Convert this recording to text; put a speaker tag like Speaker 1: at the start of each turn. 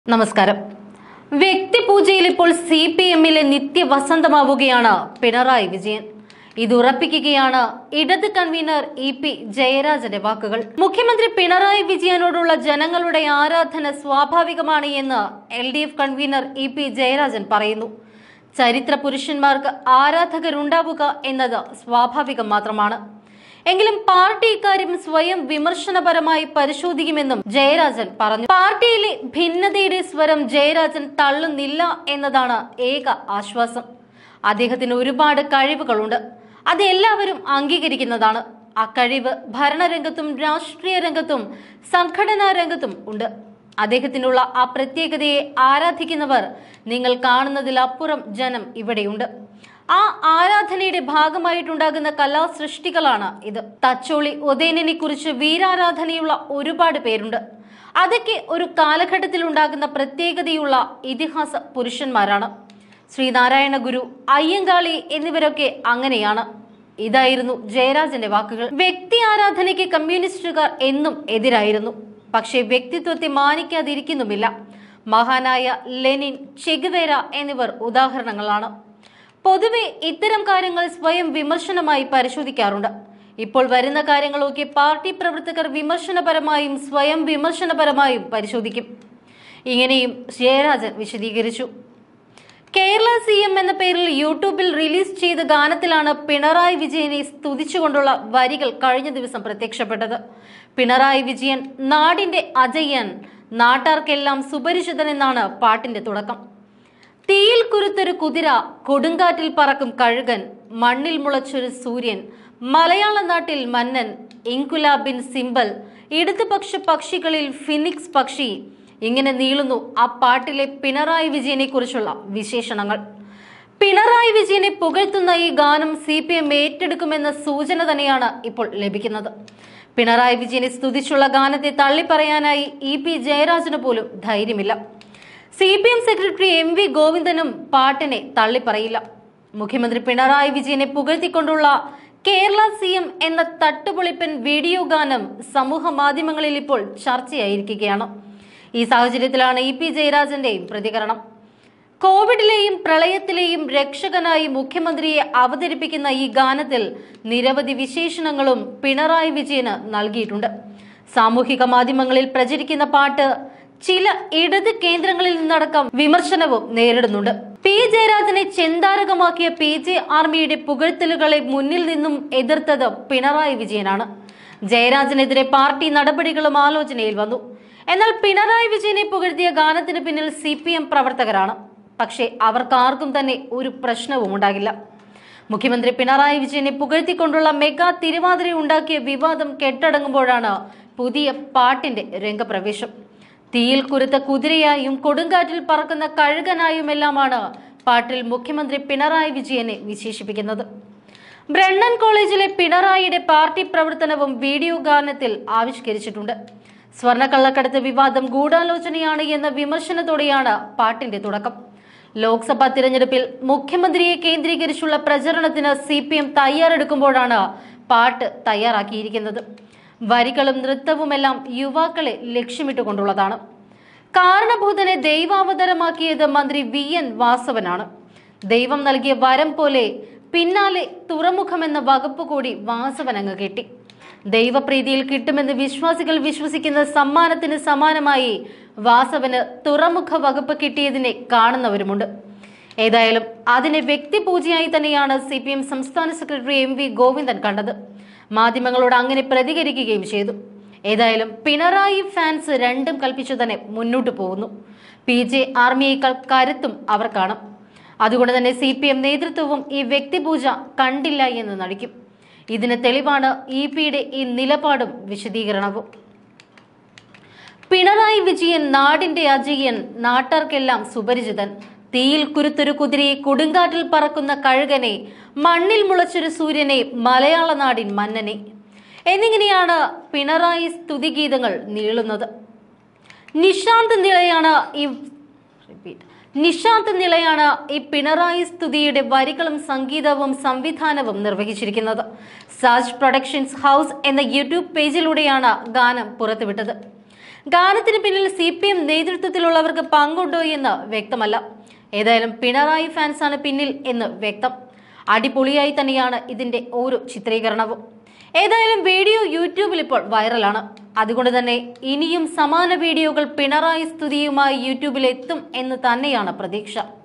Speaker 1: നമസ്കാരം. വ്യക്തിപൂജയിൽ ഇപ്പോൾ CPM-ലെ നിത്യവസന്തമാവുകയാണ് പിണറായി വിജയൻ. ഇതുറപ്പിക്കുകയാണ് ഇടത് കൺവീനർ EP ജയരാജന്റെ വാക്കുകൾ. മുഖ്യമന്ത്രി പിണറായി വിജയനോടുള്ള ജനങ്ങളുടെ ആരാധന സ്വാഭാവികമാണ് എന്ന് LDF കൺവീനർ EP ജയരാജൻ പറയുന്നു. ചരിത്ര പുരുഷന്മാർക്ക് ആരാധകരുണ്ടാവുക എന്നത് സ്വാഭാവികം മാത്രമാണ്. എങ്കിലും പാർട്ടി ഇക്കാര്യം സ്വയം വിമർശനപരമായി പരിശോധിക്കുമെന്നും ജയരാജൻ പറഞ്ഞു. പാർട്ടിയിലെ ഭിന്നതയുടെ സ്വരം ജയരാജൻ തള്ളുന്നില്ല എന്നതാണ് ഏക ആശ്വാസം. അദ്ദേഹത്തിന് ഒരുപാട് കഴിവുകളുണ്ട്, അത് എല്ലാവരും അംഗീകരിക്കുന്നതാണ്. ആ കഴിവ് ഭരണരംഗത്തും രാഷ്ട്രീയ രംഗത്തും സംഘടനാ രംഗത്തും ഉണ്ട്. അദ്ദേഹത്തിനുള്ള ആ പ്രത്യേകതയെ ആരാധിക്കുന്നവർ നിങ്ങൾ കാണുന്നതിലപ്പുറം ജനം ഇവിടെയുണ്ട്. ആ ആരാധനയുടെ ഭാഗമായിട്ടുണ്ടാകുന്ന കലാസൃഷ്ടികളാണ് ഇത്. തച്ചോളി ഉദയനനെ കുറിച്ച് വീരാരാധനയുള്ള ഒരുപാട് പേരുണ്ട്. അതൊക്കെ ഒരു കാലഘട്ടത്തിൽ ഉണ്ടാകുന്ന പ്രത്യേകതയുള്ള ഇതിഹാസ പുരുഷന്മാരാണ്. ശ്രീനാരായണ ഗുരു, അയ്യങ്കാളി എന്നിവരൊക്കെ അങ്ങനെയാണ്. ഇതായിരുന്നു ജയരാജന്റെ വാക്കുകൾ. വ്യക്തി ആരാധനയ്ക്ക് കമ്മ്യൂണിസ്റ്റുകാർ എന്നും എതിരായിരുന്നു. പക്ഷേ വ്യക്തിത്വത്തെ മാനിക്കാതിരിക്കുന്നുമില്ല. മഹാനായ ലെനിൻ, ചെഗുവേര എന്നിവർ ഉദാഹരണങ്ങളാണ്. പൊതുവെ ഇത്തരം കാര്യങ്ങൾ സ്വയം വിമർശനമായി പരിശോധിക്കാറുണ്ട്. ഇപ്പോൾ വരുന്ന കാര്യങ്ങളൊക്കെ പാർട്ടി പ്രവർത്തകർ വിമർശനപരമായും സ്വയം വിമർശനപരമായും പരിശോധിക്കും. ഇങ്ങനെയും ജയരാജൻ വിശദീകരിച്ചു. കേരള CM എന്ന പേരിൽ യൂട്യൂബിൽ റിലീസ് ചെയ്ത ഗാനത്തിലാണ് പിണറായി വിജയനെ സ്തുതിച്ചുകൊണ്ടുള്ള വരികൾ കഴിഞ്ഞ ദിവസം പ്രത്യക്ഷപ്പെട്ടത്. പിണറായി വിജയൻ നാടിന്റെ അജയ്യൻ, നാട്ടാർക്കെല്ലാം സുപരിചിതൻ എന്നാണ് പാട്ടിന്റെ തുടക്കം. തീയിൽ കുരുത്തൊരു കുതിര, കൊടുങ്കാറ്റിൽ പറക്കും കഴുകൻ, മണ്ണിൽ മുളച്ചൊരു സൂര്യൻ, മലയാള നാട്ടിൽ മന്നൻ, ഇൻകുലാബിൻ സിംബൽ, ഇടതുപക്ഷ പക്ഷികളിൽ ഫിനിക്സ് പക്ഷി. ഇങ്ങനെ നീളുന്നു ആ പാട്ടിലെ പിണറായി വിജയനെ കുറിച്ചുള്ള വിശേഷണങ്ങൾ. പിണറായി വിജയനെ പുകഴ്ത്തുന്ന ഈ ഗാനം CPM ഏറ്റെടുക്കുമെന്ന സൂചന തന്നെയാണ് ഇപ്പോൾ ലഭിക്കുന്നത്. പിണറായി വിജയനെ സ്തുതിച്ചുള്ള ഗാനത്തെ തള്ളിപ്പറയാനായി EP ജയരാജന് പോലും ധൈര്യമില്ല. CPM സെക്രട്ടറി MV ഗോവിന്ദനും പാട്ടിനെ തള്ളിപ്പറയില്ല. മുഖ്യമന്ത്രി പിണറായി വിജയനെ പുകഴ്ത്തിക്കൊണ്ടുള്ള കേരള CM എന്ന തട്ടുപൊളിപ്പൻ വീഡിയോ ഗാനം സമൂഹ മാധ്യമങ്ങളിൽ ഇപ്പോൾ ചർച്ചയായിരിക്കുകയാണ്. ഈ സാഹചര്യത്തിലാണ് EP ജയരാജന്റെയും പ്രതികരണം. കോവിഡിലെയും പ്രളയത്തിലെയും രക്ഷകനായി മുഖ്യമന്ത്രിയെ അവതരിപ്പിക്കുന്ന ഈ ഗാനത്തിൽ നിരവധി വിശേഷണങ്ങളും പിണറായി വിജയന് നൽകിയിട്ടുണ്ട്. സാമൂഹിക മാധ്യമങ്ങളിൽ പ്രചരിക്കുന്ന പാട്ട് ചില ഇടത് കേന്ദ്രങ്ങളിൽ നിന്നടക്കം വിമർശനവും നേരിടുന്നുണ്ട്. P ജയരാജനെ ചെന്താരകമാക്കിയ PJ ആർമിയുടെ പുകഴ്ത്തലുകളെ മുന്നിൽ നിന്നും എതിർത്തത് പിണറായി വിജയനാണ്. ജയരാജനെതിരെ പാർട്ടി നടപടികളും ആലോചനയിൽ വന്നു. എന്നാൽ പിണറായി വിജയനെ പുകഴ്ത്തിയ ഗാനത്തിന് പിന്നിൽ CPM പ്രവർത്തകരാണ്. പക്ഷേ അവർക്കാർക്കും തന്നെ ഒരു പ്രശ്നവും ഉണ്ടാകില്ല. മുഖ്യമന്ത്രി പിണറായി വിജയനെ പുകഴ്ത്തിക്കൊണ്ടുള്ള മെഗാ തിരുവാതിര ഉണ്ടാക്കിയ വിവാദം കെട്ടടങ്ങുമ്പോഴാണ് പുതിയ പാട്ടിന്റെ രംഗപ്രവേശം. തീയിൽ കുരുത്ത കുതിരയായും കൊടുങ്കാറ്റിൽ പറക്കുന്ന കഴുകനായുമെല്ലാമാണ് പാട്ടിൽ മുഖ്യമന്ത്രി പിണറായി വിജയനെ വിശേഷിപ്പിക്കുന്നത്. ബ്രണ്ണൻ കോളേജിലെ പിണറായിയുടെ പാർട്ടി പ്രവർത്തനവും വീഡിയോ ഗാനത്തിൽ ആവിഷ്കരിച്ചിട്ടുണ്ട്. സ്വർണ്ണക്കള്ളക്കടത്ത് വിവാദം ഗൂഢാലോചനയാണ് എന്ന വിമർശനത്തോടെയാണ് പാട്ടിന്റെ തുടക്കം. ലോക്സഭാ തിരഞ്ഞെടുപ്പിൽ മുഖ്യമന്ത്രിയെ കേന്ദ്രീകരിച്ചുള്ള പ്രചരണത്തിന് CPM തയ്യാറെടുക്കുമ്പോഴാണ് പാട്ട് തയ്യാറാക്കിയിരിക്കുന്നത്. വരികളും നൃത്തവുമെല്ലാം യുവാക്കളെ ലക്ഷ്യമിട്ടുകൊണ്ടുള്ളതാണ്. കാരണഭൂതനെ ദൈവാവതാരമാക്കിയത് മന്ത്രി VN വാസവനാണ്. ദൈവം നൽകിയ വരം പോലെ പിന്നാലെ തുറമുഖമെന്ന വകുപ്പ് കൂടി വാസവൻ അങ്ങ് കെട്ടി. ദൈവപ്രീതിയിൽ കിട്ടുമെന്ന് വിശ്വാസികൾ വിശ്വസിക്കുന്ന സമ്മാനത്തിന് സമാനമായി വാസവന് തുറമുഖ വകുപ്പ് കിട്ടിയതിനെ കാണുന്നവരുമുണ്ട്. ഏതായാലും അതിനെ വ്യക്തിപൂജയായി തന്നെയാണ് CPM സംസ്ഥാന സെക്രട്ടറി MV ഗോവിന്ദൻ കണ്ടത്. മാധ്യമങ്ങളോട് അങ്ങനെ പ്രതികരിക്കുകയും ചെയ്തു. ഏതായാലും പിണറായി ഫാൻസ് രണ്ടും കൽപ്പിച്ചു തന്നെ മുന്നോട്ട് പോകുന്നു. PJ ആർമിയേക്കാൾ കരുത്തും അവർ കാണും. അതുകൊണ്ട് തന്നെ CPM നേതൃത്വവും ഈ വ്യക്തിപൂജ കണ്ടില്ല എന്ന് നടിക്കും. ഇതിന് തെളിവാണ് EP-യുടെ ഈ നിലപാടും വിശദീകരണവും. പിണറായി വിജയൻ നാടിന്റെ അജയ്യൻ, നാട്ടാർക്കെല്ലാം സുപരിചിതൻ, തീയിൽ കുരുത്തൊരു കുതിരയെ, കൊടുങ്കാറ്റിൽ പറക്കുന്ന കഴുകനെ, മണ്ണിൽ മുളച്ചൊരു സൂര്യനെ, മലയാള നാടിൻ മന്നനെ എന്നിങ്ങനെയാണ് പിണറായി സ്തുതിഗീതങ്ങൾ നീളുന്നത്. നിശാന്ത് നിളയാണ് ഈ പിണറായി സ്തുതിയുടെ വരികളും സംഗീതവും സംവിധാനവും നിർവഹിച്ചിരിക്കുന്നത്. സാജ് പ്രൊഡക്ഷൻസ് ഹൗസ് എന്ന യൂട്യൂബ് പേജിലൂടെയാണ് ഗാനം പുറത്തുവിട്ടത്. ഗാനത്തിന് പിന്നിൽ CPM നേതൃത്വത്തിലുള്ളവർക്ക് പങ്കുണ്ടോ എന്ന് വ്യക്തമല്ല. ഏതായാലും പിണറായി ഫാൻസാണ് പിന്നിൽ എന്ന് വ്യക്തം. അടിപൊളിയായി തന്നെയാണ് ഇതിന്റെ ഓരോ ചിത്രീകരണവും. ഏതായാലും വീഡിയോ യൂട്യൂബിൽ ഇപ്പോൾ വൈറലാണ്. അതുകൊണ്ട് തന്നെ ഇനിയും സമാന വീഡിയോകൾ പിണറായി സ്തുതിയുമായി യൂട്യൂബിൽ എത്തും എന്ന് തന്നെയാണ് പ്രതീക്ഷ.